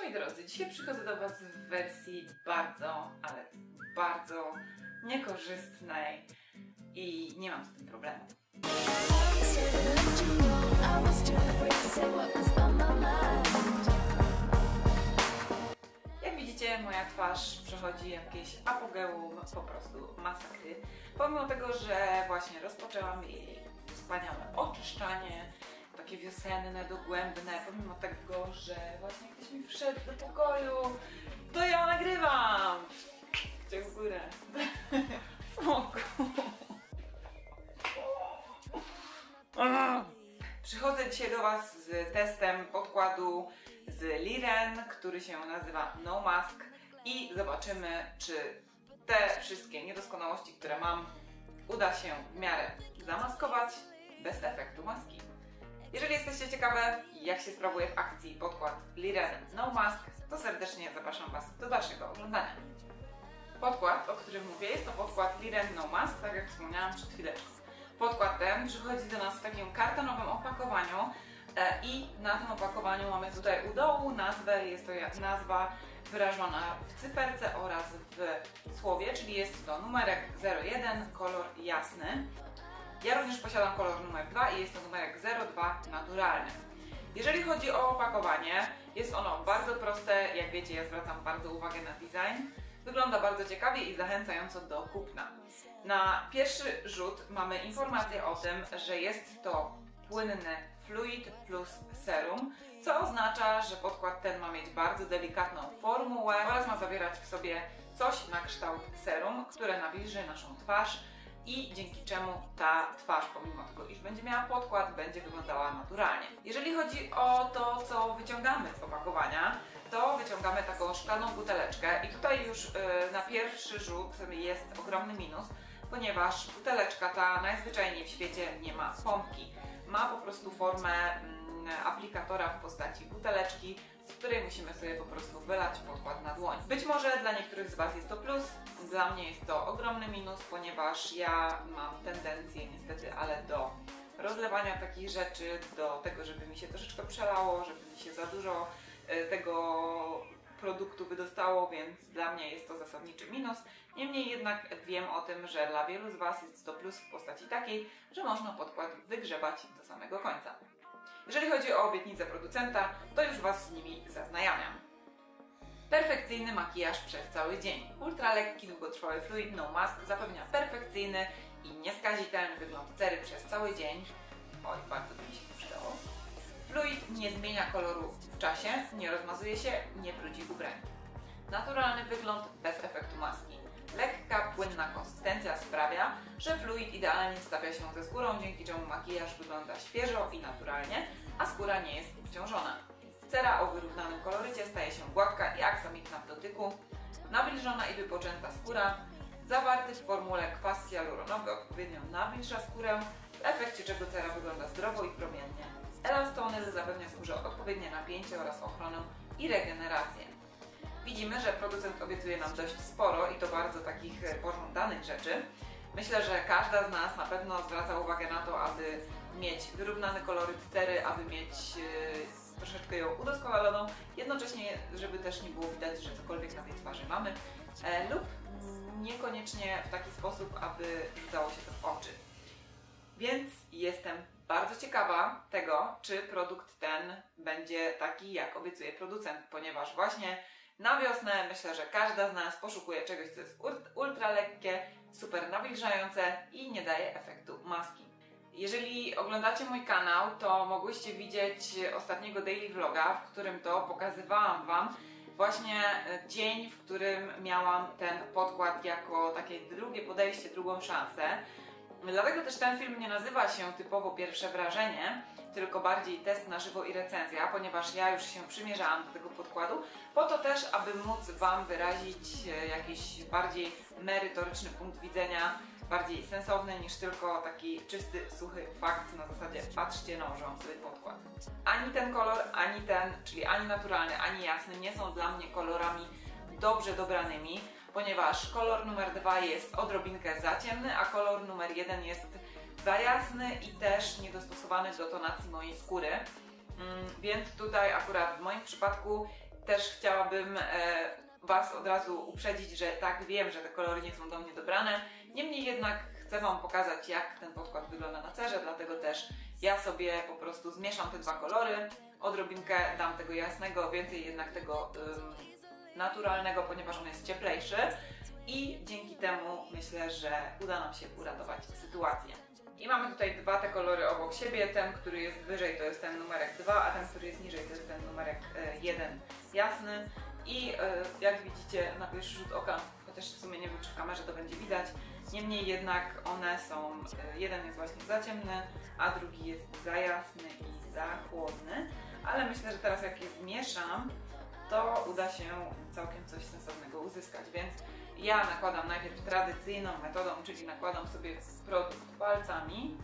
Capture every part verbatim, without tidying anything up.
moi drodzy, dzisiaj przychodzę do Was w wersji bardzo, ale bardzo niekorzystnej i nie mam z tym problemu. Jak widzicie, moja twarz przechodzi jakieś apogeum, po prostu masakry. Pomimo tego, że właśnie rozpoczęłam jej wspaniałe oczyszczanie, takie wiosenne, dogłębne, pomimo tego, że właśnie ktoś mi wszedł do pokoju, to ja nagrywam! Kciuk w górę. Smoku. Przychodzę dzisiaj do Was z testem podkładu z Liren, który się nazywa No Mask i zobaczymy, czy te wszystkie niedoskonałości, które mam, uda się w miarę zamaskować bez efektu maski. Jeżeli jesteście ciekawe, jak się sprawuje w akcji podkład Liren No Mask, to serdecznie zapraszam Was do dalszego oglądania. Podkład, o którym mówię, jest to podkład Liren No Mask, tak jak wspomniałam przed chwileczką. Podkład ten przychodzi do nas w takim kartonowym opakowaniu e, i na tym opakowaniu mamy tutaj u dołu nazwę, jest to nazwa wyrażona w cyferce oraz w słowie, czyli jest to numerek zero jeden, kolor jasny. Ja również posiadam kolor numer dwa i jest to numerek zero dwa naturalny. Jeżeli chodzi o opakowanie, jest ono bardzo proste, jak wiecie, ja zwracam bardzo uwagę na design. Wygląda bardzo ciekawie i zachęcająco do kupna. Na pierwszy rzut mamy informację o tym, że jest to płynny fluid plus serum, co oznacza, że podkład ten ma mieć bardzo delikatną formułę oraz ma zawierać w sobie coś na kształt serum, które nawilży naszą twarz i dzięki czemu ta twarz, pomimo tego, iż będzie miała podkład, będzie wyglądała naturalnie. Jeżeli chodzi o to, co wyciągamy z opakowania, to wyciągamy taką szklaną buteleczkę i tutaj już yy, na pierwszy rzut jest ogromny minus, ponieważ buteleczka ta najzwyczajniej w świecie nie ma pompki. Ma po prostu formę mm, aplikatora w postaci buteleczki, z której musimy sobie po prostu wylać podkład na dłoń. Być może dla niektórych z Was jest to plus, dla mnie jest to ogromny minus, ponieważ ja mam tendencję niestety, ale do rozlewania takich rzeczy, do tego, żeby mi się troszeczkę przelało, żeby mi się za dużo y, tego produktu wydostało, więc dla mnie jest to zasadniczy minus. Niemniej jednak wiem o tym, że dla wielu z Was jest to plus w postaci takiej, że można podkład wygrzebać do samego końca. Jeżeli chodzi o obietnice producenta, to już Was z nimi zaznajamiam. Perfekcyjny makijaż przez cały dzień. Ultra lekki, długotrwały fluid No Mask zapewnia perfekcyjny i nieskazitelny wygląd cery przez cały dzień. Oj, bardzo by mi się to przydało. Fluid nie zmienia koloru w czasie, nie rozmazuje się, nie brudzi ubrań. Naturalny wygląd bez efektu maski. Lekka, płynna konsystencja sprawia, że fluid idealnie stawia się ze skórą, dzięki czemu makijaż wygląda świeżo i naturalnie, a skóra nie jest obciążona. Cera o wyrównanym kolorycie staje się gładka i aksamitna w dotyku. Nawilżona i wypoczęta skóra. Zawarty w formule kwas hialuronowy odpowiednio nawilża skórę, w efekcie czego cera wygląda zdrowo i promiennie. Elastonyl zapewnia skórze odpowiednie napięcie oraz ochronę i regenerację. Widzimy, że producent obiecuje nam dość sporo i to bardzo takich pożądanych rzeczy. Myślę, że każda z nas na pewno zwraca uwagę na to, aby mieć wyrównany koloryt cery, aby mieć yy, troszeczkę ją udoskonaloną, jednocześnie, żeby też nie było widać, że cokolwiek na tej twarzy mamy, e, lub niekoniecznie w taki sposób, aby rzucało się to w oczy. Więc jestem bardzo ciekawa tego, czy produkt ten będzie taki, jak obiecuje producent, ponieważ właśnie na wiosnę myślę, że każda z nas poszukuje czegoś, co jest ultra lekkie, super nawilżające i nie daje efektu maski. Jeżeli oglądacie mój kanał, to mogłyście widzieć ostatniego daily vloga, w którym to pokazywałam Wam właśnie dzień, w którym miałam ten podkład jako takie drugie podejście, drugą szansę. Dlatego też ten film nie nazywa się typowo pierwsze wrażenie, tylko bardziej test na żywo i recenzja, ponieważ ja już się przymierzałam do tego podkładu, po to też, aby móc Wam wyrazić jakiś bardziej merytoryczny punkt widzenia, bardziej sensowny niż tylko taki czysty, suchy fakt na zasadzie patrzcie, nałożyłam sobie podkład. Ani ten kolor, ani ten, czyli ani naturalny, ani jasny nie są dla mnie kolorami dobrze dobranymi, ponieważ kolor numer dwa jest odrobinkę za ciemny, a kolor numer jeden jest za jasny i też niedostosowany do tonacji mojej skóry. Więc tutaj akurat w moim przypadku też chciałabym e, Was od razu uprzedzić, że tak, wiem, że te kolory nie są do mnie dobrane, niemniej jednak chcę Wam pokazać, jak ten podkład wygląda na cerze, dlatego też ja sobie po prostu zmieszam te dwa kolory, odrobinkę dam tego jasnego, więcej jednak tego ym, naturalnego, ponieważ on jest cieplejszy i dzięki temu myślę, że uda nam się uratować sytuację. I mamy tutaj dwa te kolory obok siebie, ten, który jest wyżej, to jest ten numerek dwa, a ten, który jest niżej, to jest ten numerek jeden jasny. I jak widzicie na pierwszy rzut oka, chociaż w sumie nie wiem, czy w kamerze to będzie widać, niemniej jednak one są, jeden jest właśnie za ciemny, a drugi jest za jasny i za chłodny, ale myślę, że teraz jak je zmieszam, to uda się całkiem coś sensownego uzyskać, więc ja nakładam najpierw tradycyjną metodą, czyli nakładam sobie produkt palcami.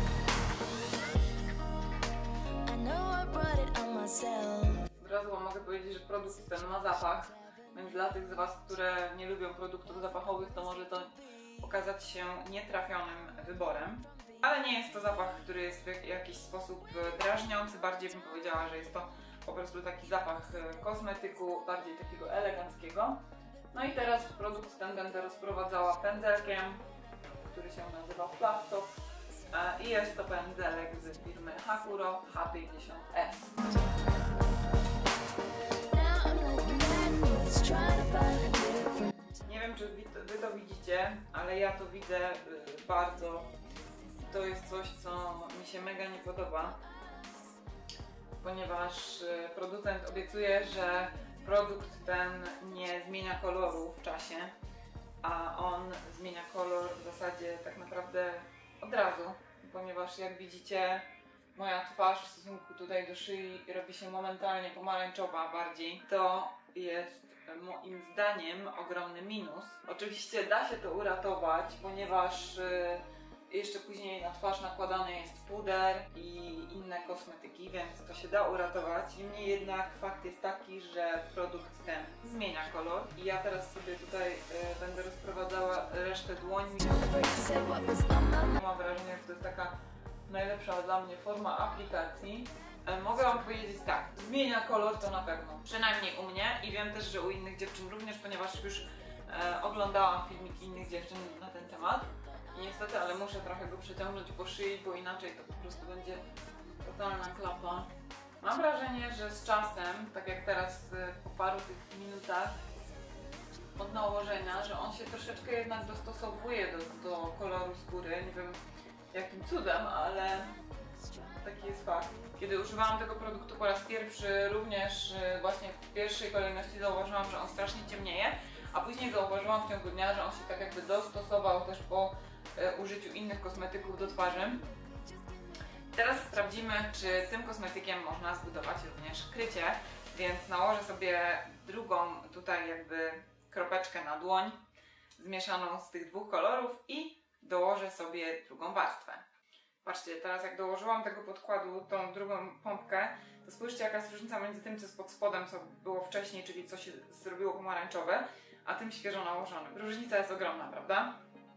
Od razu Wam mogę powiedzieć, że produkt ten ma zapach, więc dla tych z Was, które nie lubią produktów zapachowych, to może to okazać się nietrafionym wyborem. Ale nie jest to zapach, który jest w jakiś sposób drażniący, bardziej bym powiedziała, że jest to po prostu taki zapach kosmetyku, bardziej takiego eleganckiego. No i teraz produkt ten będę rozprowadzała pędzelkiem, który się nazywa Flat Top i jest to pędzelek z firmy Hakuro H pięćdziesiąt S. Nie wiem, czy Wy to widzicie, ale ja to widzę bardzo. To jest coś, co mi się mega nie podoba, ponieważ producent obiecuje, że produkt ten nie zmienia koloru w czasie, a on zmienia kolor w zasadzie tak naprawdę od razu, ponieważ jak widzicie, moja twarz w stosunku tutaj do szyi robi się momentalnie pomarańczowa bardziej. To jest moim zdaniem ogromny minus. Oczywiście da się to uratować, ponieważ jeszcze później na twarz nakładany jest puder i inne kosmetyki, więc to się da uratować. Niemniej jednak fakt jest taki, że produkt ten zmienia kolor i ja teraz sobie tutaj y, będę rozprowadzała resztę dłoni. Mam wrażenie, że to jest taka najlepsza dla mnie forma aplikacji. Y, mogę Wam powiedzieć tak, zmienia kolor to na pewno, przynajmniej u mnie i wiem też, że u innych dziewczyn również, ponieważ już y, oglądałam filmiki innych dziewczyn na ten temat. I niestety, ale muszę trochę go przeciągnąć po szyi, bo inaczej to po prostu będzie totalna klapa. Mam wrażenie, że z czasem, tak jak teraz po paru tych minutach od nałożenia, że on się troszeczkę jednak dostosowuje do, do koloru skóry. Nie wiem jakim cudem, ale taki jest fakt. Kiedy używałam tego produktu po raz pierwszy, również właśnie w pierwszej kolejności zauważyłam, że on strasznie ciemnieje, a później zauważyłam w ciągu dnia, że on się tak jakby dostosował też po użyciu innych kosmetyków do twarzy. Teraz sprawdzimy, czy tym kosmetykiem można zbudować również krycie, więc nałożę sobie drugą tutaj jakby kropeczkę na dłoń zmieszaną z tych dwóch kolorów i dołożę sobie drugą warstwę. Patrzcie, teraz jak dołożyłam tego podkładu, tą drugą pompkę, to spójrzcie, jaka jest różnica między tym, co jest pod spodem, co było wcześniej, czyli co się zrobiło pomarańczowe, a tym świeżo nałożonym. Różnica jest ogromna, prawda?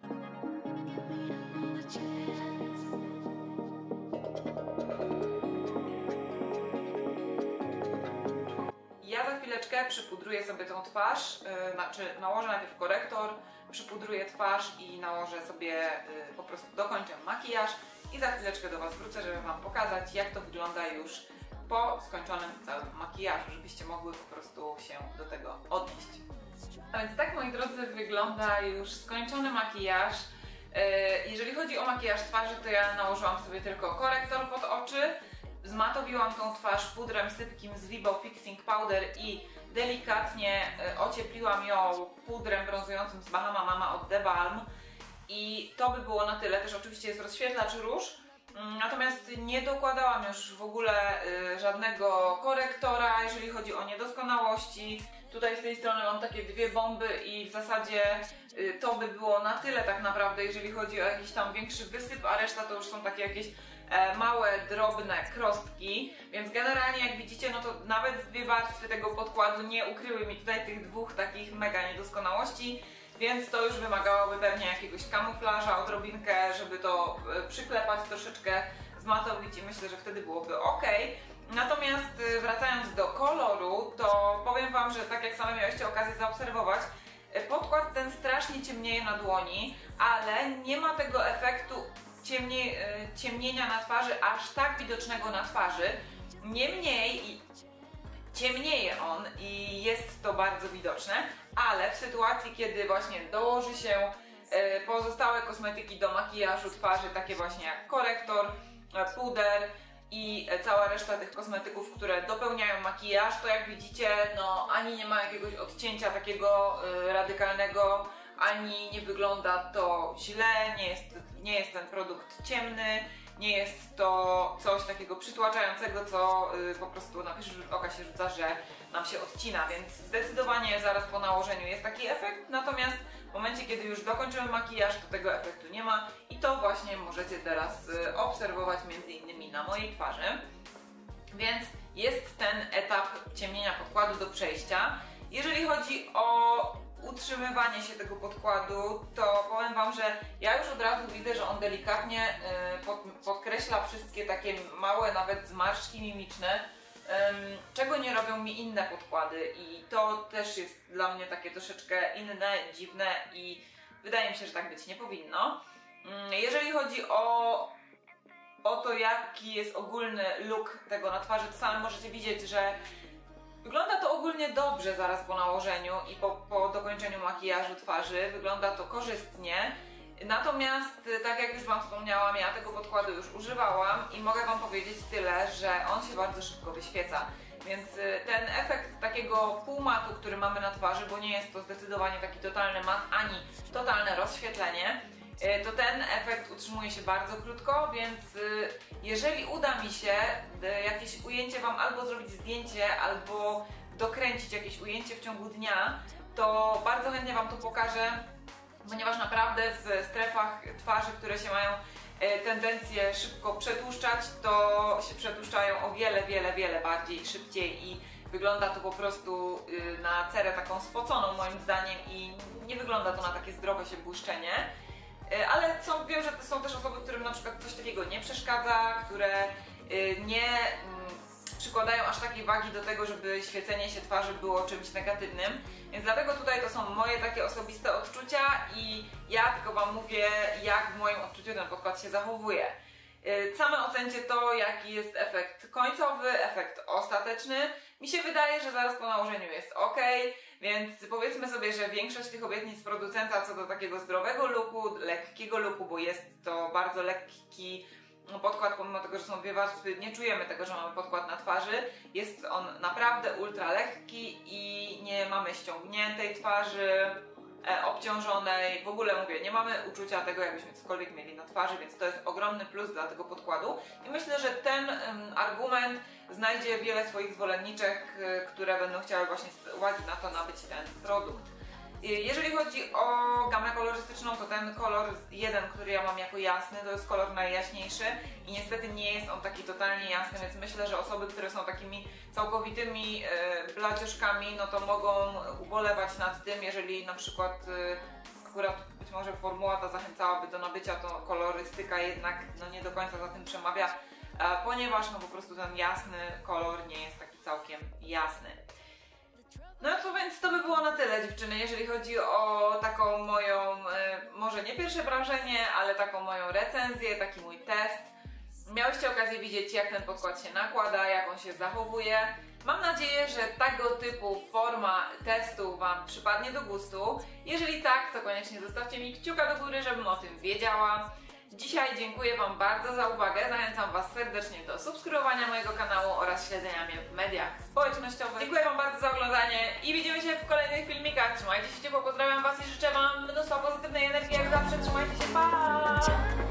Ja za chwileczkę przypudruję sobie tą twarz, yy, znaczy nałożę najpierw korektor, przypudruję twarz i nałożę sobie, yy, po prostu dokończę makijaż i za chwileczkę do Was wrócę, żeby Wam pokazać, jak to wygląda już po skończonym całym makijażu, żebyście mogły po prostu się do tego odnieść. A więc tak, moi drodzy, wygląda już skończony makijaż. Jeżeli chodzi o makijaż twarzy, to ja nałożyłam sobie tylko korektor pod oczy, zmatowiłam tą twarz pudrem sypkim z Vibo Fixing Powder i delikatnie ociepliłam ją pudrem brązującym z Bahama Mama od The Balm i to by było na tyle. Też oczywiście jest rozświetlacz róż, natomiast nie dokładałam już w ogóle żadnego korektora, jeżeli chodzi o niedoskonałości. Tutaj z tej strony mam takie dwie bomby i w zasadzie to by było na tyle tak naprawdę, jeżeli chodzi o jakiś tam większy wysyp, a reszta to już są takie jakieś małe, drobne krostki, więc generalnie jak widzicie, no to nawet dwie warstwy tego podkładu nie ukryły mi tutaj tych dwóch takich mega niedoskonałości, więc to już wymagałoby pewnie jakiegoś kamuflaża, odrobinkę, żeby to przyklepać, troszeczkę zmatowić i myślę, że wtedy byłoby ok. Natomiast wracając do koloru, to powiem Wam, że tak jak same miałyście okazję zaobserwować, podkład ten strasznie ciemnieje na dłoni, ale nie ma tego efektu ciemnie, ciemnienia na twarzy, aż tak widocznego na twarzy. Niemniej ciemnieje on i jest to bardzo widoczne, ale w sytuacji, kiedy właśnie dołoży się pozostałe kosmetyki do makijażu twarzy, takie właśnie jak korektor, puder i cała reszta tych kosmetyków, które dopełniają makijaż, to jak widzicie, no ani nie ma jakiegoś odcięcia takiego y, radykalnego, ani nie wygląda to źle, nie jest, nie jest ten produkt ciemny, nie jest to coś takiego przytłaczającego, co y, po prostu na pierwszy rzut oka się rzuca, że nam się odcina, więc zdecydowanie zaraz po nałożeniu jest taki efekt, natomiast w momencie, kiedy już dokończymy makijaż, to tego efektu nie ma i to właśnie możecie teraz y, obserwować między innymi na mojej twarzy. Więc jest ten etap ciemnienia podkładu do przejścia. Jeżeli chodzi o utrzymywanie się tego podkładu, to powiem Wam, że ja już od razu widzę, że on delikatnie y, pod, podkreśla wszystkie takie małe nawet zmarszczki mimiczne, czego nie robią mi inne podkłady i to też jest dla mnie takie troszeczkę inne, dziwne i wydaje mi się, że tak być nie powinno. Jeżeli chodzi o, o to, jaki jest ogólny look tego na twarzy, to sami możecie widzieć, że wygląda to ogólnie dobrze zaraz po nałożeniu i po, po dokończeniu makijażu twarzy, wygląda to korzystnie. Natomiast, tak jak już Wam wspomniałam, ja tego podkładu już używałam i mogę Wam powiedzieć tyle, że on się bardzo szybko wyświeca. Więc ten efekt takiego półmatu, który mamy na twarzy, bo nie jest to zdecydowanie taki totalny mat, ani totalne rozświetlenie, to ten efekt utrzymuje się bardzo krótko, więc jeżeli uda mi się jakieś ujęcie Wam albo zrobić zdjęcie, albo dokręcić jakieś ujęcie w ciągu dnia, to bardzo chętnie Wam to pokażę, ponieważ naprawdę w strefach twarzy, które się mają tendencję szybko przetłuszczać, to się przetłuszczają o wiele, wiele, wiele bardziej, szybciej i wygląda to po prostu na cerę taką spoconą moim zdaniem i nie wygląda to na takie zdrowe się błyszczenie. Ale są, wiem, że to są też osoby, którym na przykład coś takiego nie przeszkadza, które nie przykładają aż takiej wagi do tego, żeby świecenie się twarzy było czymś negatywnym. Więc dlatego tutaj to są moje takie osobiste odczucia i ja tylko Wam mówię, jak w moim odczuciu ten podkład się zachowuje. Same ocencie to, jaki jest efekt końcowy, efekt ostateczny. Mi się wydaje, że zaraz po nałożeniu jest ok, więc powiedzmy sobie, że większość tych obietnic producenta co do takiego zdrowego looku, lekkiego looku, bo jest to bardzo lekki podkład, pomimo tego, że są dwie warstwy, nie czujemy tego, że mamy podkład na twarzy. Jest on naprawdę ultra lekki i nie mamy ściągniętej twarzy, e, obciążonej. W ogóle mówię, nie mamy uczucia tego, jakbyśmy cokolwiek mieli na twarzy, więc to jest ogromny plus dla tego podkładu. I myślę, że ten um, argument znajdzie wiele swoich zwolenniczek, y, które będą chciały właśnie z uwagi na to nabyć ten produkt. Jeżeli chodzi o gamę kolorystyczną, to ten kolor jeden, który ja mam jako jasny, to jest kolor najjaśniejszy i niestety nie jest on taki totalnie jasny, więc myślę, że osoby, które są takimi całkowitymi e, blaciuszkami, no to mogą ubolewać nad tym, jeżeli na przykład e, akurat być może formuła ta zachęcałaby do nabycia, to kolorystyka jednak no, nie do końca za tym przemawia, e, ponieważ no, po prostu ten jasny kolor nie jest taki całkiem jasny. No to więc to by było na tyle, dziewczyny, jeżeli chodzi o taką moją, e, może nie pierwsze wrażenie, ale taką moją recenzję, taki mój test. Miałyście okazję widzieć, jak ten podkład się nakłada, jak on się zachowuje. Mam nadzieję, że tego typu forma testu Wam przypadnie do gustu. Jeżeli tak, to koniecznie zostawcie mi kciuka do góry, żebym o tym wiedziała. Dzisiaj dziękuję Wam bardzo za uwagę, zachęcam Was serdecznie do subskrybowania mojego kanału oraz śledzenia mnie w mediach społecznościowych. Dziękuję Wam bardzo za oglądanie i widzimy się w kolejnych filmikach. Trzymajcie się ciepło, pozdrawiam Was i życzę Wam mnóstwa pozytywnej energii jak zawsze. Trzymajcie się, pa!